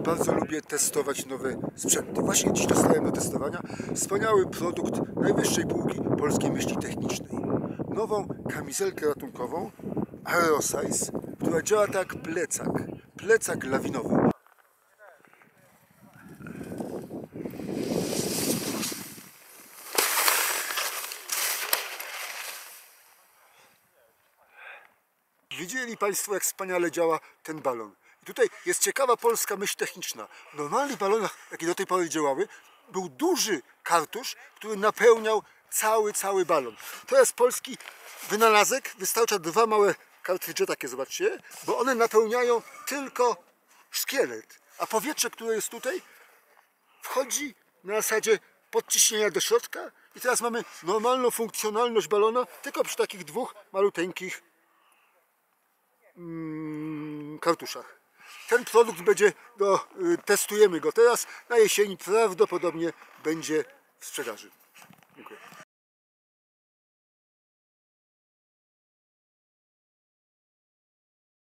bardzo lubię testować nowe sprzęty. Właśnie dziś dostałem do testowania wspaniały produkt najwyższej półki polskiej myśli technicznej. Nową kamizelkę ratunkową Aerosize, która działa tak jak plecak. Plecak lawinowy. Widzieli Państwo, jak wspaniale działa ten balon. I tutaj jest ciekawa polska myśl techniczna. W normalnych balonach, jakie do tej pory działały, był duży kartusz, który napełniał cały balon. To jest polski wynalazek. Wystarcza dwa małe kartridże, takie zobaczcie, bo one napełniają tylko szkielet. A powietrze, które jest tutaj, wchodzi na zasadzie podciśnienia do środka i teraz mamy normalną funkcjonalność balona, tylko przy takich dwóch maluteńkich kartuszach. Ten produkt będzie, testujemy go teraz, na jesieni prawdopodobnie będzie w sprzedaży. Dziękuję.